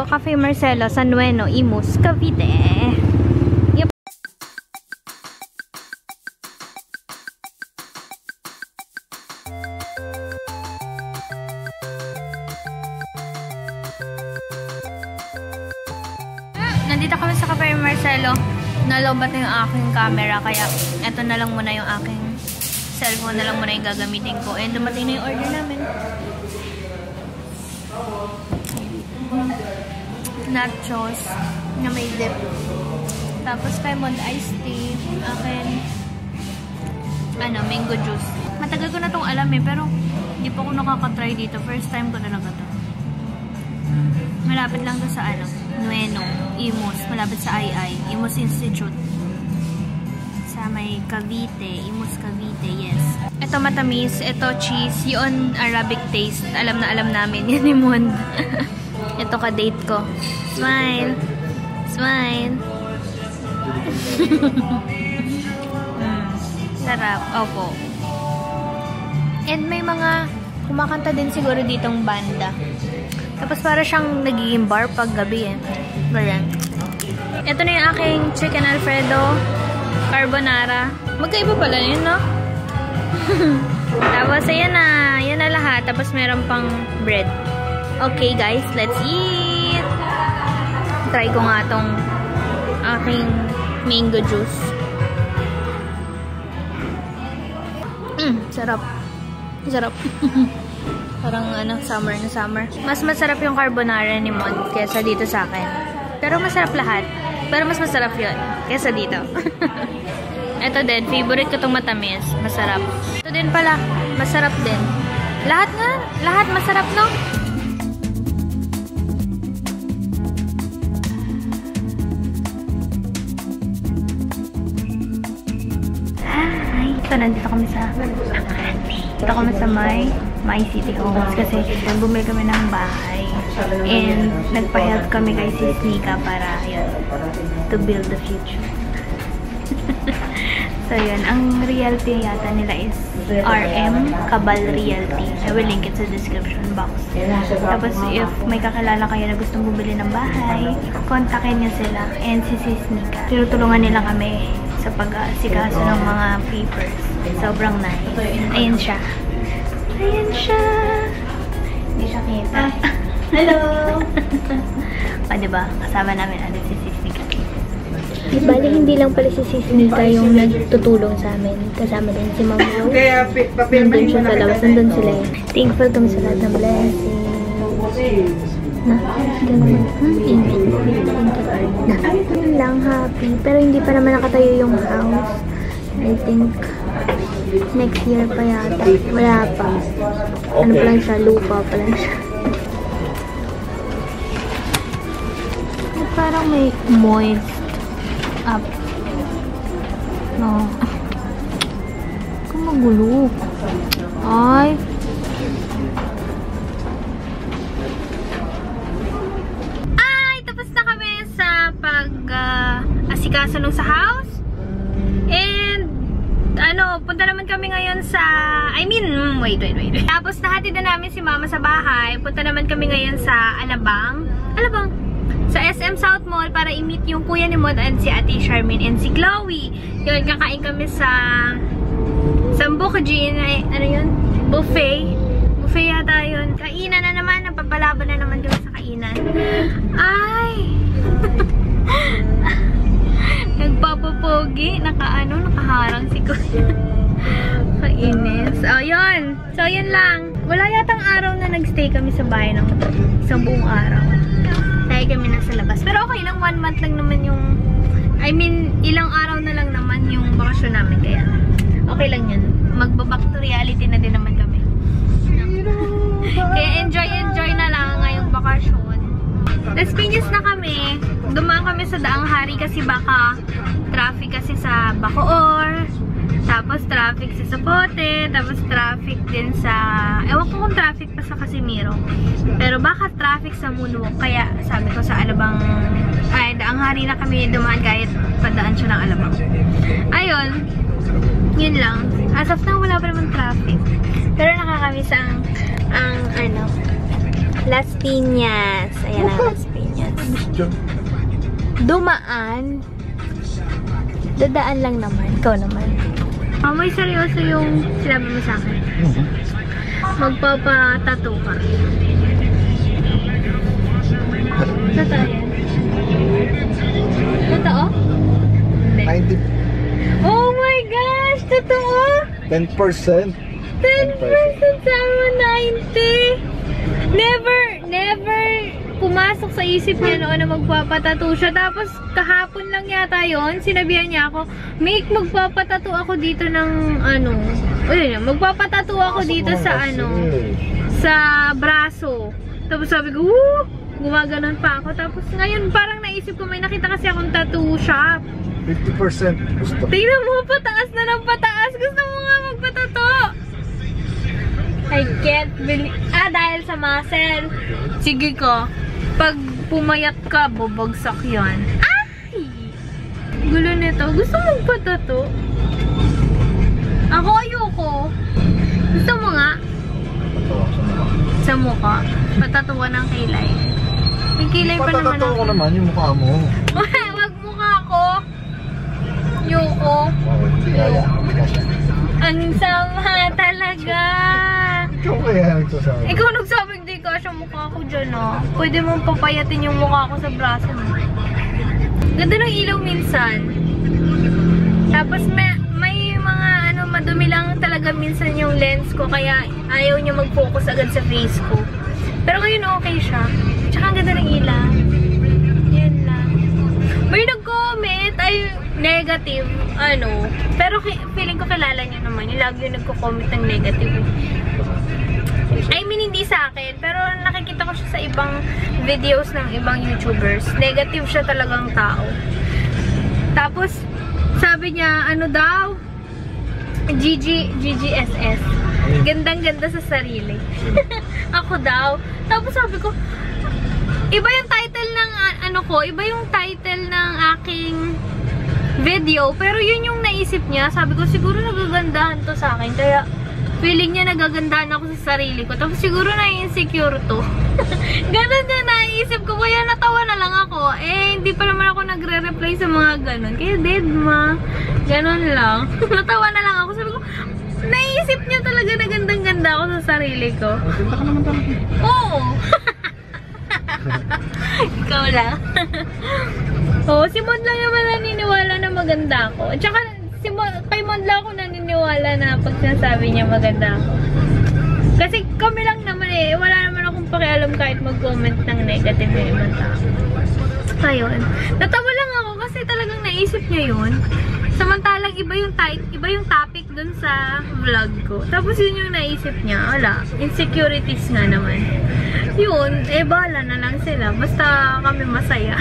Cafe Marcelo sa Nueno, Imus, Cavite. Yep. Nandito kami sa Cafe Marcelo. Nalobat na yung aking camera, kaya eto na lang muna yung aking cellphone na lang muna yung gagamitin ko. And dumating na yung order namin. Nachos na may dip. Tapos kay Mod iced tea. Akin, mango juice. Matagal ko na itong alam pero hindi pa ako nakakatry dito. First time ko talaga to. Malapit lang to sa Nueno, Imus. Malapit sa Imus Institute. Sa may Cavite, Imus Cavite, yes. Ito matamis, ito cheese, yun Arabic taste. Alam na alam namin, yan ni Mond. Ito ka-date ko. Smile! Smile! Sarap, opo. And may mga kumakanta din siguro ditong banda. Tapos para siyang nagiging bar pag gabi Ganyan. Ito na yung aking chicken alfredo carbonara. Magkaiba pala yun, no? Tapos ayan na lahat. Tapos meron pang bread. Okay guys, let's eat! Try ko nga tong aking mango juice. Sarap. Sarap. Parang summer na summer. Mas masarap yung carbonara ni Mon kesa dito sa akin. Pero masarap lahat. Pero mas masarap yun kesa dito. Ito din, favorite ko itong matamis. Masarap. Ito din pala, masarap din. Lahat masarap, no? Hi! Ito, nandito kami sa Dito kami sa My City Homes kasi bumili kami ng bahay and nagpa-help kami kay Sis Nika para yun, to build the future. So yun, ang realty yata nila is RM Cabal Realty. I will link it sa description box. Tapos if may kakilala kayo na gustong bumili ng bahay, kontakin nyo sila and si Sis Nika. Tinutulungan nila kami sa pag-asikaso ng mga papers. Sobrang nice. Ayan siya. Ayan siya. Hindi siya kita. Hello! O, diba? Kasama namin ulit si Sis Nika. Bali, hindi lang pala si Sis Nika yung nagtutulong sa amin. Kasama din si Ma'am Rose. Nandun siya sa labas. Nandun sila yun. Thankful kami sa lahat ng blessing. Yun lang, happy. Pero hindi pa naman nakatayo yung house. I think next year pa yata. Wala pa. Ano pa lang siya? Lupa pa lang siya. Parang may moist up. No. Kung magulo. Ay. Tapos na kami sa pag-asikaso nung sa house. And punta naman kami ngayon sa wait. Tapos nahatid na namin si Mama sa bahay. Punta naman kami ngayon sa Alabang. Sa SM South Mall para i-meet yung kuya ni Mod and si Ate Charmaine and si Chloe. Yun, kakain kami sa Bukajin. Ano yun? Buffet. Buffet yata yun. Kainan na naman. Napapalaban na naman kami sa kainan. Ay! Nagpapapogi. Nakaharang si kuya. Kainis. Oh, yun. So, yun lang. Wala yatang araw na nagstay kami sa bahay ng isang buong araw. Tayo kami nasa labas. Pero okay lang, 1 month lang naman yung ilang araw na lang naman yung bakasyon namin. Kaya, okay lang yun. Magbaback to reality na din naman kami. Kaya enjoy na lang ngayong bakasyon. Las Piñas na kami. Dumaan kami sa Daang Hari kasi baka traffic kasi sa Bacoor. Tapos traffic sa Zapote, tapos traffic din sa, ewan ko kung traffic pa sa Casimiro. Pero baka traffic sa Moonwalk, kaya sabi ko sa Alabang, Daang Hari na kami dumaan kahit padaan siya ng Alabang. Ayun, yun lang. As of now, wala pa naman traffic. Pero nakakamiss ang Las Piñas. Ayan ang Las Piñas. dyan. Dumaan. Dadaan lang naman. Ikaw naman. Oh, may seryoso yung sinabi mo sa akin. Magpapatato ka. Totoo yan? Totoo? 90. Oh my gosh! Totoo? 10%. 10% sama 90! Never pumasok sa isip niya noon na magpapatato siya. Tapos kahapon lang yata yon, sinabihan niya ako, Make, magpapatato ako dito ng ano. Ayun, magpapatato ako dito sa ano, sa braso. Tapos sabi ko, woo! Gumaganon pa ako. Tapos ngayon parang naisip ko, may nakita kasi akong tattoo shop. 50% gusto. Tingnan mo, pataas na ng pataas. Gusto mo nga magpatato. I can't believe. Dahil sa muscle. Sige ko. Pag pumayat ka, babagsak yan. Ay! Gulo nito. Gusto mo magpatato? Ako ayoko. Gusto mo nga? Sa mukha. Patatuan ng kilay. May kilay pa naman Patatato ko naman yung mukha mo. Wag mukha ko. Ayoko. Ang sama talaga. Ikaw kaya nagsasabi. Ikaw nagsabing di ka siya mukha ko dyan, oh. Pwede mong papayatin yung mukha ko sa braso mo. Ganda ng ilaw minsan. Tapos may mga ano, madumi lang talaga minsan yung lens ko, kaya ayaw niya mag-focus agad sa face ko. Pero ngayon okay siya. Tsaka ang ganda ng ilaw. Yan lang. May nag-comment, ay negative, ano. Pero feeling ko kilala niyo naman. Yung lagi yung nagko-comment ng negative. I mean, hindi sa akin. Pero nakikita ko siya sa ibang videos ng ibang YouTubers. Negative siya talagang tao. Tapos, sabi niya, ano daw? GGSS. Gandang-ganda sa sarili. Ako daw. Tapos sabi ko, iba yung title ng ano ko, iba yung title ng aking video, pero yun yung naisip niya. Sabi ko, siguro nagagandahan to sa akin, kaya feeling niya nagagandahan ako sa sarili ko. Tapos siguro na-insecure to. Ganon na naisip ko, kaya natawa na lang ako. Hindi pa naman ako nagre-reply sa mga ganon. Kaya dead ma. Ganon lang. Natawa na lang ako. Sabi ko, naisip niya talaga na gandang-ganda ako sa sarili ko. Maganda ka naman talaga. Oo. Ikaw lang. Oo, si Mod lang naman naniniwala na maganda ako. At saka, kay Mod lang ako naniniwala na pag sinasabi niya maganda ako. Kasi kami lang naman wala naman akong pakialam kahit mag-comment ng negative yung ibang tao. Ayun. Natawa lang ako kasi talagang naisip niya yun. Samantalang iba yung topic dun sa vlog ko. Tapos yun yung naisip niya. Wala, insecurities nga naman. Yun, bahala na lang sila. Basta kami masaya.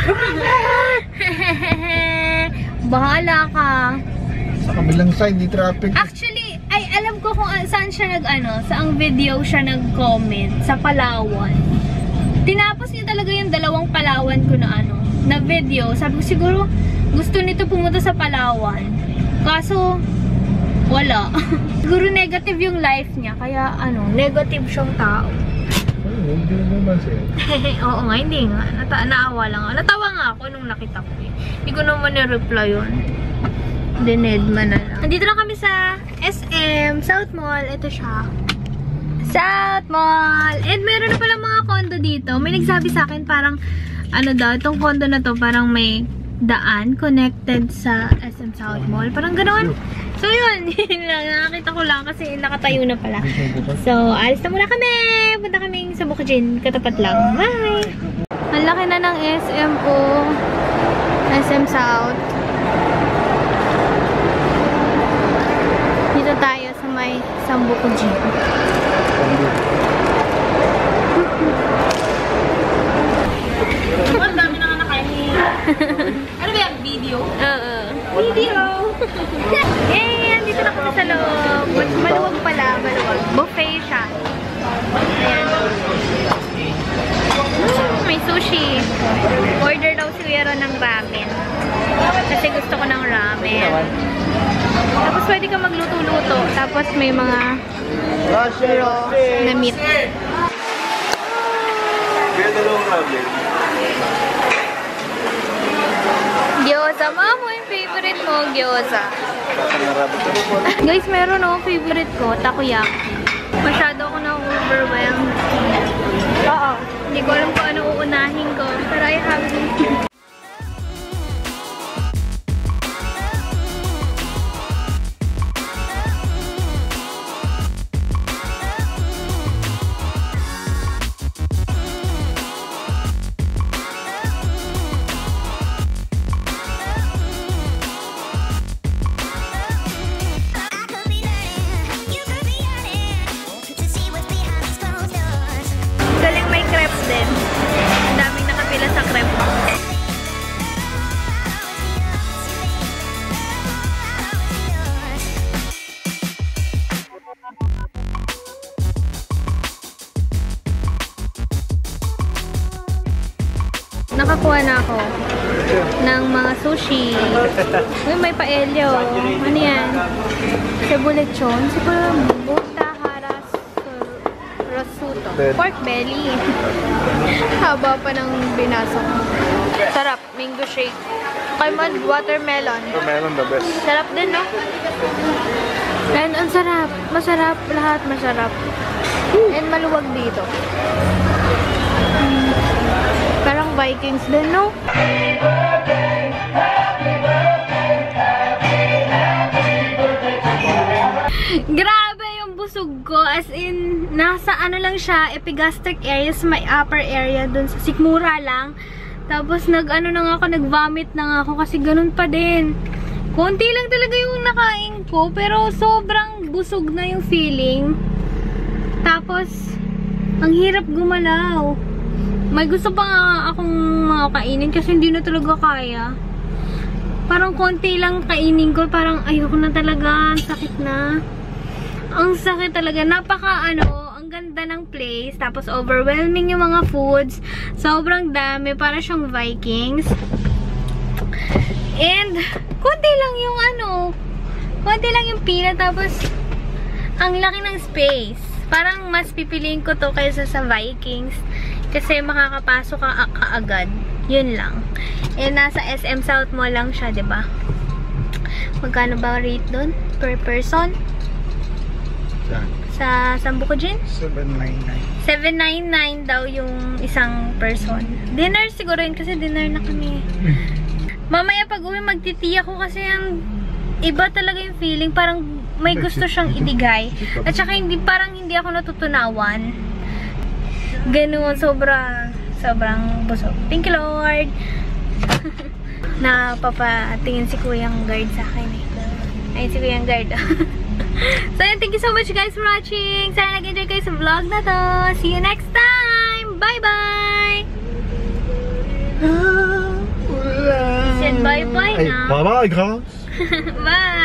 Bahala ka. Sa kabilang side, di traffic. Actually, alam ko kung saan siya saang video siya nag-comment. Sa Palawan. Tinapos niya talaga yung 2 Palawan ko na video. Sabi ko siguro, gusto nito pumunta sa Palawan. Kaso, wala. Siguro negative yung life niya. Kaya, negative siyang tao. Hindi naman siya. Oo nga, hindi nga. Naawa lang ako. Natawa nga ako nung nakita ko eh. Hindi ko naman na-reply yun. Dinedma na lang. Nandito na kami sa SM, South Mall. Ito siya. South Mall! And meron na pala mga condo dito. May nagsabi sa akin parang, itong condo na to parang may daan connected sa SM South Mall. Parang ganoon. So yun, yun lang. Nakakita ko lang kasi nakatayo na pala. So, alis na muna kami. Punta kaming sa Bukidnon. Katapat lang. Bye! Ang laki na ng SM po. SM South. Dito tayo sa may Bukidnon. Ang dami na nga nakain. Ano ba yung video? Oo. Video! Yay! Andito na kami sa loob. Maluwag pala. Maluwag. Buffet siya. Ayan. May sushi. Order daw si Kuya Ron ng ramen. Kasi gusto ko ng ramen. Tapos pwede ka magluto-luto. Tapos may mga na meat. Kaya 2 ramen. Tama mo yung favorite mo, gyoza. Guys, meron ako favorite ko, takoyaki. Masyado ako na-overwhelmed. Oo. Hindi ko alam kung ano uunahin ko. Pero I have this. Galing may crepes din. Ang daming nakapila sa crepe box. Nakakuha na ako ng mga sushi. Uy, may paelyo. Ano yan? Cebolechon. Siguro buta, haras, rosuto. Pork belly. Haba pa ng binasok. Sarap. Mango shake. Kaimon, watermelon. Watermelon the best. Sarap din, no? And ang sarap. Masarap. Lahat masarap. And maluwag dito. Parang Vikings din, no? Grabe yung busog ko. As in, nasa ano lang siya, epigastric area, sa may upper area dun sa sikmura lang. Tapos nag-ano na nga ako, nag-vomit na nga ako kasi ganun pa din. Konti lang talaga yung nakain ko, pero sobrang busog na yung feeling. Tapos, ang hirap gumalaw. May gusto pa nga akong mga kainin kasi hindi na talaga kaya. Parang konti lang kainin ko. Parang ayoko na talaga. Ang sakit na. Ang sakit talaga. Napaka ang ganda ng place. Tapos overwhelming yung mga foods. Sobrang dami. Para siyang Vikings. And konti lang yung konti lang yung pila. Tapos ang laki ng space. Parang mas pipiliin ko to kaysa sa Vikings. Kasi makakapasok ka kaagad. Yun lang. Eh, nasa SM South Mall lang siya, diba? Magkano ba rate dun? Per person? Sa Sambucojin? 799. 799 daw yung isang person. Dinner siguro yun kasi dinner na kami. Mamaya pag uwi magtiti ako kasi ang iba talaga yung feeling. Parang may gusto siyang idigay. At saka parang hindi ako natutunawan. Ganun, sobrang busog. Thank you, Lord! Napapatingin si Kuyang Guard sa akin eh. Ayun si Kuyang Guard. So, yun, thank you so much guys for watching. Sana nag-enjoy kayo sa vlog na to. See you next time! Bye-bye! Said bye-bye na. Bye-bye, guys! Bye!